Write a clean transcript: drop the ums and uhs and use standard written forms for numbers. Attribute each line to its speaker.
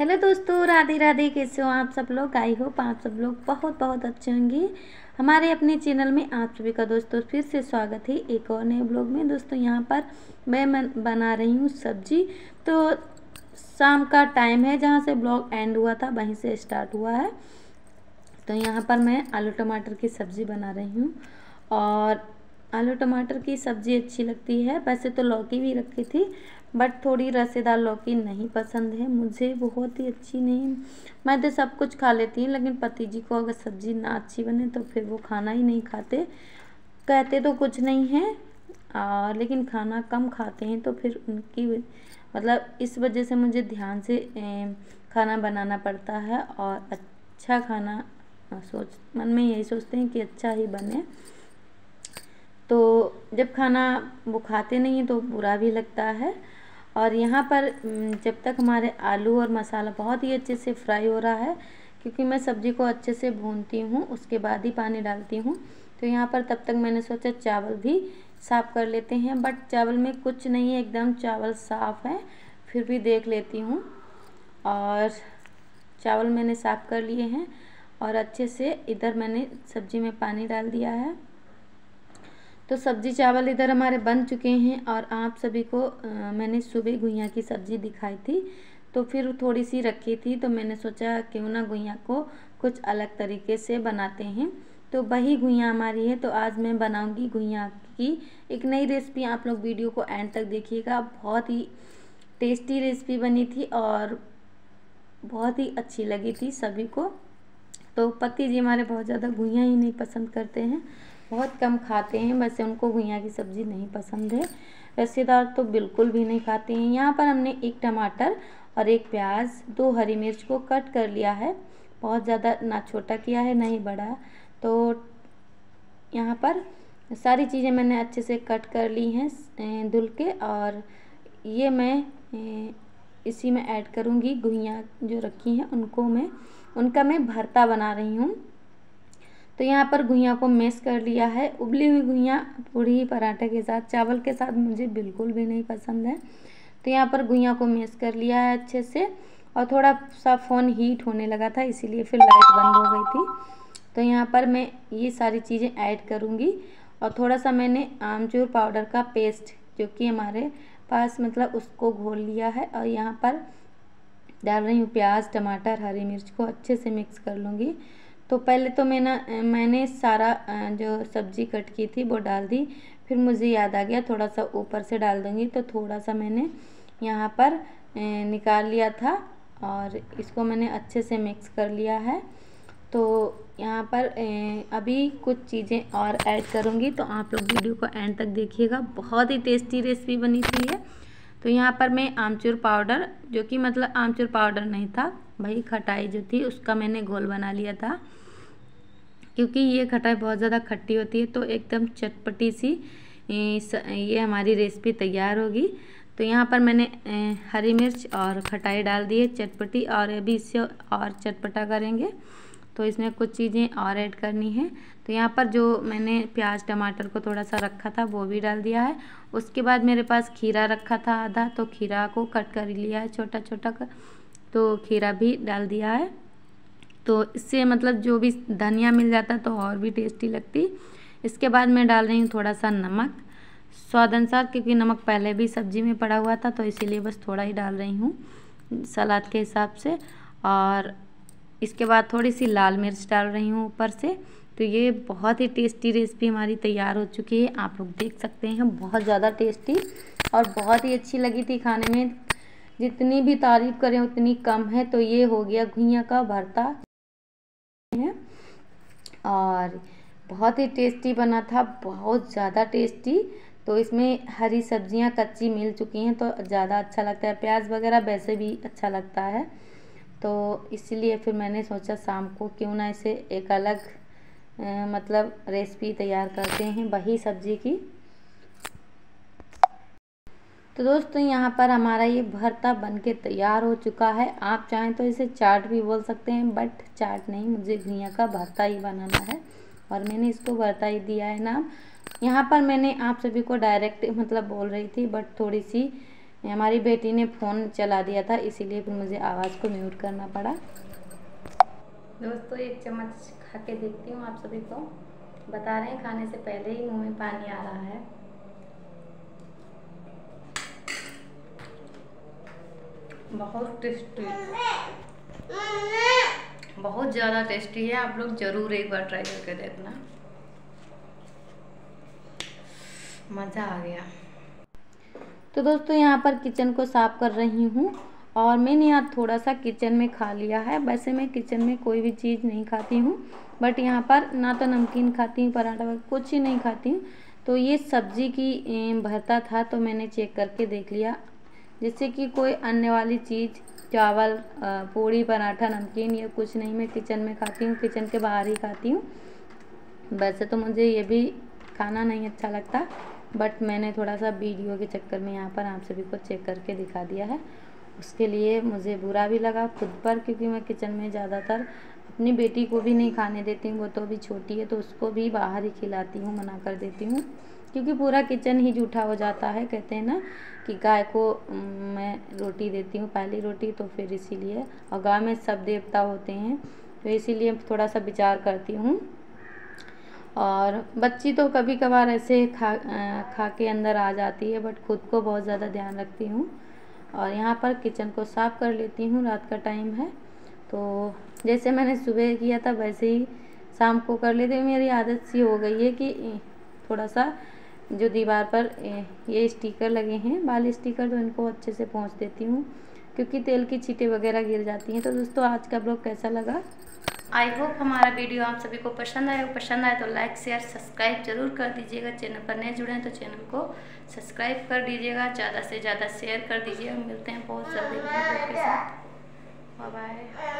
Speaker 1: Hello दोस्तों, राधे राधे। कैसे हो आप सब लोग? आई होप आप सब लोग बहुत बहुत अच्छे होंगे। हमारे अपने चैनल में आप सभी का दोस्तों फिर से स्वागत है एक और नए ब्लॉग में। दोस्तों यहाँ पर मैं बना रही हूँ सब्जी। तो शाम का टाइम है, जहाँ से ब्लॉग एंड हुआ था वहीं से स्टार्ट हुआ है। तो यहाँ पर मैं आलू टमाटर की सब्ज़ी बना रही हूँ और आलू टमाटर की सब्ज़ी अच्छी लगती है। वैसे तो लौकी भी रखी थी, बट थोड़ी रसेदार लौकी नहीं पसंद है मुझे, बहुत ही अच्छी नहीं। मैं तो सब कुछ खा लेती हूँ, लेकिन पति जी को अगर सब्ज़ी ना अच्छी बने तो फिर वो खाना ही नहीं खाते। कहते तो कुछ नहीं है लेकिन खाना कम खाते हैं, तो फिर उनकी मतलब इस वजह से मुझे ध्यान से खाना बनाना पड़ता है। और अच्छा खाना मन में यही सोचते हैं कि अच्छा ही बने। तो जब खाना वो खाते नहीं हैं तो बुरा भी लगता है। और यहाँ पर जब तक हमारे आलू और मसाला बहुत ही अच्छे से फ्राई हो रहा है, क्योंकि मैं सब्ज़ी को अच्छे से भूनती हूँ उसके बाद ही पानी डालती हूँ, तो यहाँ पर तब तक मैंने सोचा चावल भी साफ़ कर लेते हैं। बट चावल में कुछ नहीं है, एकदम चावल साफ़ है, फिर भी देख लेती हूँ। और चावल मैंने साफ़ कर लिए हैं और अच्छे से इधर मैंने सब्ज़ी में पानी डाल दिया है। तो सब्ज़ी चावल इधर हमारे बन चुके हैं। और आप सभी को मैंने सुबह घुइयाँ की सब्ज़ी दिखाई थी, तो फिर थोड़ी सी रखी थी, तो मैंने सोचा क्यों ना घुइयाँ को कुछ अलग तरीके से बनाते हैं। तो वही घुइयाँ हमारी है। तो आज मैं बनाऊंगी घुइयाँ की एक नई रेसिपी। आप लोग वीडियो को एंड तक देखिएगा, बहुत ही टेस्टी रेसिपी बनी थी और बहुत ही अच्छी लगी थी सभी को। तो पति जी हमारे बहुत ज़्यादा घुइयाँ ही नहीं पसंद करते हैं, बहुत कम खाते हैं। वैसे उनको घुइयाँ की सब्ज़ी नहीं पसंद है, रसेदार तो बिल्कुल भी नहीं खाते हैं। यहाँ पर हमने एक टमाटर और एक प्याज, 2 हरी मिर्च को कट कर लिया है। बहुत ज़्यादा ना छोटा किया है ना ही बड़ा। तो यहाँ पर सारी चीज़ें मैंने अच्छे से कट कर ली हैं धुल के। और ये मैं इसी में ऐड करूँगी घुइयाँ जो रखी हैं उनका मैं भरता बना रही हूँ। तो यहाँ पर घुइयाँ को मैश कर लिया है। उबली हुई घुइयाँ पूड़ी पराठे के साथ, चावल के साथ मुझे बिल्कुल भी नहीं पसंद है। तो यहाँ पर घुइयाँ को मैश कर लिया है अच्छे से। और थोड़ा सा फ़ोन हीट होने लगा था, इसीलिए फिर लाइट बंद हो गई थी। तो यहाँ पर मैं ये सारी चीज़ें ऐड करूँगी। और थोड़ा सा मैंने आमचूर पाउडर का पेस्ट जो कि हमारे पास मतलब उसको घोल लिया है। और यहाँ पर डाल रही हूँ प्याज, टमाटर, हरी मिर्च को अच्छे से मिक्स कर लूँगी। तो पहले तो मैंने सारा जो सब्ज़ी कट की थी वो डाल दी, फिर मुझे याद आ गया थोड़ा सा ऊपर से डाल दूँगी। तो थोड़ा सा मैंने यहाँ पर निकाल लिया था और इसको मैंने अच्छे से मिक्स कर लिया है। तो यहाँ पर अभी कुछ चीज़ें और ऐड करूँगी, तो आप लोग वीडियो को एंड तक देखिएगा, बहुत ही टेस्टी रेसिपी बनी थी ये। तो यहाँ पर मैं आमचूर पाउडर, जो कि मतलब आमचूर पाउडर नहीं था भाई, खटाई जो थी उसका मैंने घोल बना लिया था, क्योंकि ये खटाई बहुत ज़्यादा खट्टी होती है। तो एकदम चटपटी सी ये हमारी रेसिपी तैयार होगी। तो यहाँ पर मैंने हरी मिर्च और खटाई डाल दी है चटपटी, और अभी इससे और चटपटा करेंगे तो इसमें कुछ चीज़ें और ऐड करनी है। तो यहाँ पर जो मैंने प्याज टमाटर को थोड़ा सा रखा था वो भी डाल दिया है। उसके बाद मेरे पास खीरा रखा था आधा, तो खीरा को कट कर लिया है छोटा छोटा कर, तो खीरा भी डाल दिया है। तो इससे मतलब जो भी धनिया मिल जाता तो और भी टेस्टी लगती। इसके बाद मैं डाल रही हूँ थोड़ा सा नमक स्वाद अनुसार, क्योंकि नमक पहले भी सब्ज़ी में पड़ा हुआ था, तो इसीलिए बस थोड़ा ही डाल रही हूँ सलाद के हिसाब से। और इसके बाद थोड़ी सी लाल मिर्च डाल रही हूँ ऊपर से। तो ये बहुत ही टेस्टी रेसिपी हमारी तैयार हो चुकी है, आप लोग देख सकते हैं, बहुत ज़्यादा टेस्टी और बहुत ही अच्छी लगी थी खाने में। जितनी भी तारीफ़ करें उतनी कम है। तो ये हो गया घुइयाँ का भरता है और बहुत ही टेस्टी बना था, बहुत ज़्यादा टेस्टी। तो इसमें हरी सब्जियां कच्ची मिल चुकी हैं तो ज़्यादा अच्छा लगता है, प्याज वगैरह वैसे भी अच्छा लगता है। तो इसलिए फिर मैंने सोचा शाम को क्यों ना इसे एक अलग मतलब रेसिपी तैयार करते हैं वही सब्ज़ी की। तो दोस्तों यहाँ पर हमारा ये भरता बनके तैयार हो चुका है। आप चाहें तो इसे चाट भी बोल सकते हैं, बट चाट नहीं, मुझे घुइयाँ का भरता ही बनाना है और मैंने इसको भरता ही दिया है नाम। यहाँ पर मैंने आप सभी को डायरेक्ट मतलब बोल रही थी, बट थोड़ी सी हमारी बेटी ने फ़ोन चला दिया था, इसीलिए फिर मुझे आवाज़ को म्यूट करना पड़ा। दोस्तों एक चम्मच खा के देखती हूँ, आप सभी को बता रहे हैं खाने से पहले ही मुंह में पानी आ रहा है। बहुत टेस्टी, बहुत ज़्यादा टेस्टी है। आप लोग ज़रूर एक बार ट्राई करके देखना, मज़ा आ गया। तो दोस्तों यहाँ पर किचन को साफ़ कर रही हूँ और मैंने यहाँ थोड़ा सा किचन में खा लिया है। वैसे मैं किचन में कोई भी चीज़ नहीं खाती हूँ, बट यहाँ पर ना तो नमकीन खाती हूँ, पराठा वगैरह कुछ ही नहीं खाती हूँ। तो ये सब्ज़ी की भरता था तो मैंने चेक करके देख लिया, जिससे कि कोई अन्य वाली चीज़ चावल पूड़ी पराठा नमकीन ये कुछ नहीं मैं किचन में खाती हूँ, किचन के बाहर ही खाती हूँ। वैसे तो मुझे ये भी खाना नहीं अच्छा लगता, बट मैंने थोड़ा सा वीडियो के चक्कर में यहाँ पर आप सभी को चेक करके दिखा दिया है। उसके लिए मुझे बुरा भी लगा खुद पर, क्योंकि मैं किचन में ज़्यादातर अपनी बेटी को भी नहीं खाने देती हूँ, वो तो अभी छोटी है, तो उसको भी बाहर ही खिलाती हूँ, मना कर देती हूँ, क्योंकि पूरा किचन ही जूठा हो जाता है। कहते हैं ना कि गाय को मैं रोटी देती हूँ पहली रोटी, तो फिर इसीलिए, और गाय में सब देवता होते हैं, तो इसीलिए थोड़ा सा विचार करती हूँ। और बच्ची तो कभी कभार ऐसे खा के अंदर आ जाती है, बट खुद को बहुत ज़्यादा ध्यान रखती हूँ। और यहाँ पर किचन को साफ़ कर लेती हूँ, रात का टाइम है, तो जैसे मैंने सुबह किया था वैसे ही शाम को कर लेती हूँ। मेरी आदत सी हो गई है कि थोड़ा सा जो दीवार पर ये स्टिकर लगे हैं बाल स्टिकर, तो इनको अच्छे से पोंछ देती हूँ, क्योंकि तेल की छींटें वगैरह गिर जाती हैं। तो दोस्तों आज का ब्लॉग कैसा लगा? आई होप हमारा वीडियो आप सभी को पसंद आए तो लाइक शेयर सब्सक्राइब जरूर कर दीजिएगा। चैनल पर नए जुड़े हैं तो चैनल को सब्सक्राइब कर दीजिएगा, ज़्यादा से ज़्यादा शेयर कर दीजिएगा। मिलते हैं बहुत जल्दी वीडियो के साथ। Bye bye.